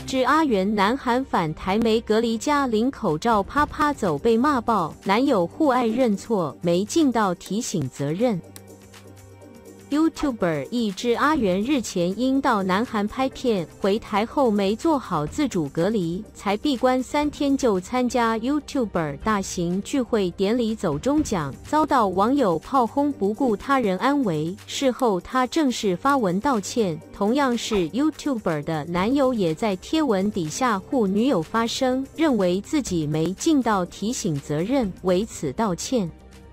之阿元南韩返台没隔离家领口罩啪啪走被骂爆，男友互爱认错没尽到提醒责任。YouTuber 一之阿元日前因到南韩拍片，回台后没做好自主隔离，才闭关3天就参加 YouTuber 大型聚会典礼走中奖，遭到网友炮轰不顾他人安危。事后他正式发文道歉，同样是 YouTuber 的男友也在贴文底下护女友发声，认为自己没尽到提醒责任，为此道歉。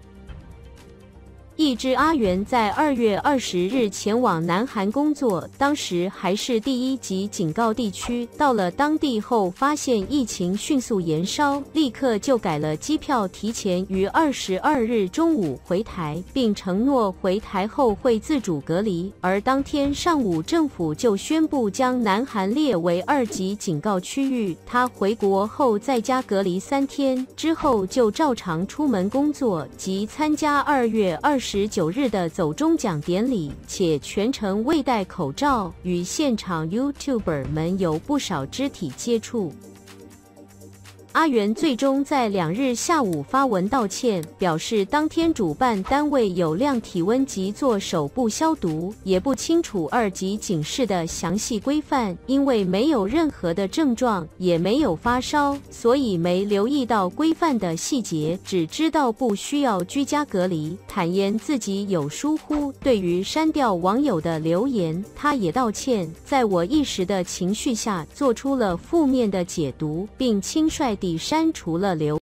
一之阿元在2月20日前往南韩工作，当时还是第1级警告地区。到了当地后，发现疫情迅速延烧，立刻就改了机票，提前于22日中午回台，并承诺回台后会自主隔离。而当天上午，政府就宣布将南韩列为2级警告区域。他回国后在家隔离3天，之后就照常出门工作及参加2月29日的走中奖典礼，且全程未戴口罩，与现场 YouTuber 们有不少肢体接触。阿元最终在2日下午发文道歉，表示当天主办单位有量体温及做手部消毒，也不清楚2级警示的详细规范，因为没有任何的症状，也没有发烧，所以没留意到规范的细节，只知道不需要居家隔离，坦言自己有疏忽。对于删掉网友的留言，他也道歉，在我一时的情绪下做出了负面的解读，并轻率地删除了留言。